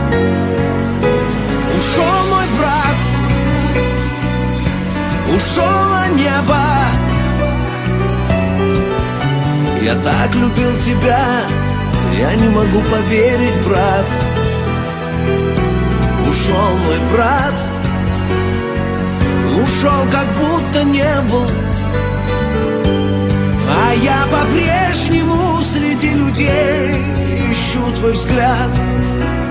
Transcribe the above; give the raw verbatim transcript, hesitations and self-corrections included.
Ушел мой брат, ушел на небо. Я так любил тебя, я не могу поверить, брат. Ушел мой брат, ушел, как будто не был. А я по-прежнему среди людей ищу твой взгляд.